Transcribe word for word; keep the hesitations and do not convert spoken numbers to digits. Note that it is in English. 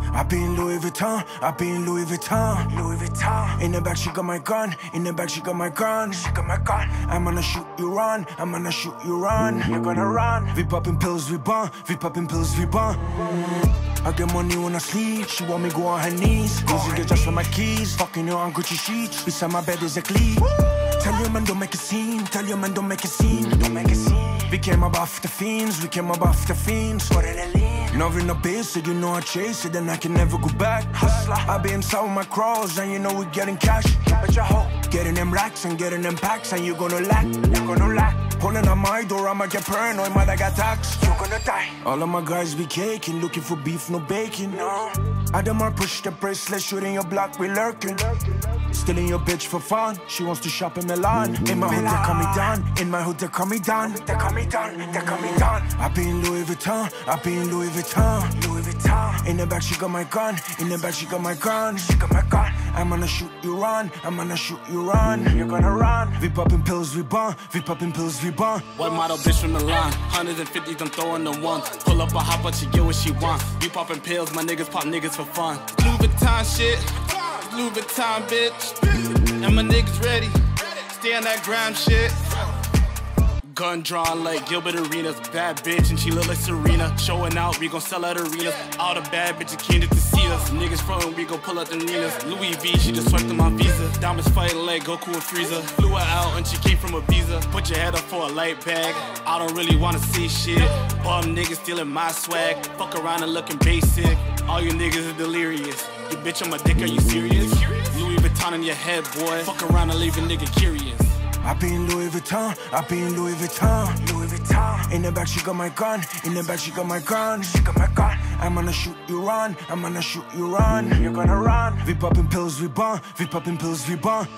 I be in Louis Vuitton, I be in Louis Vuitton, Louis Vuitton. In the back she got my gun, in the back she got my gun, she got my gun. I'm gonna shoot you run, I'm gonna shoot you run, you're gonna run. We popping pills, we bun, we popping pills, we bun. I get money when I sleep, she want me go on her knees. Cause you get just for my keys, fucking her on Gucci sheets. Beside my bed is a cleat. Tell your man don't make a scene, tell your man don't make a scene, don't make a scene. We came up off the fiends, we came up off the fiends. What did I leave? Never in the base, so you know I chase it, then I can never go back. Hustler, I be inside with my crows, and you know we getting cash. But your hoe, getting them racks and getting them packs, and you gonna lack, you gonna lack. Pulling on my door, I'ma get paranoid, might I got taxed. You gonna die. All of my guys be caking, looking for beef, no bacon. No. I don't mind push the bracelet, shooting your block, we lurking. Stealing your bitch for fun, she wants to shop in Milan. In my hood, they call me Don. In my hood, they call me Don. They call me Don, they call me Don. I be in Louis Vuitton, I be in Louis Vuitton, Louis Vuitton. In the back, she got my gun. In the back, she got my gun, she got my gun. I'm gonna shoot you run, I'm gonna shoot you run, you're gonna run. We popping pills, we bun, we popping pills, we bun. What model bitch from Milan? Hundreds and fifties, I'm throwing them ones. Pull up a hop, but she get what she want. We popping pills, my niggas pop niggas for fun. Louis Vuitton shit, Louis Vuitton bitch. And my niggas ready, stay on that gram shit. Gun drawn like Gilbert Arenas. Bad bitch and she look like Serena. Showing out, we gon' sell at arenas. All the bad bitches came to see us. Niggas front, we gon' pull out the Ninas. Louis V, she just swiped on my visa. Diamonds fighting like Goku and Frieza. Flew her out and she came from Ibiza. Put your head up for a light bag. I don't really wanna see shit. Bum niggas stealing my swag. Fuck around and looking basic. All you niggas is delirious. You bitch on my dick, are you serious? Louis Vuitton in your head, boy. Fuck around and leave a nigga curious. I be in Louis Vuitton, I be in Louis Vuitton, Louis Vuitton. In the back she got my gun, in the back she got my gun, she got my gun. I'm gonna shoot you run, I'm gonna shoot you run, you're gonna run. We popping pills, we bun, we popping pills, we bun.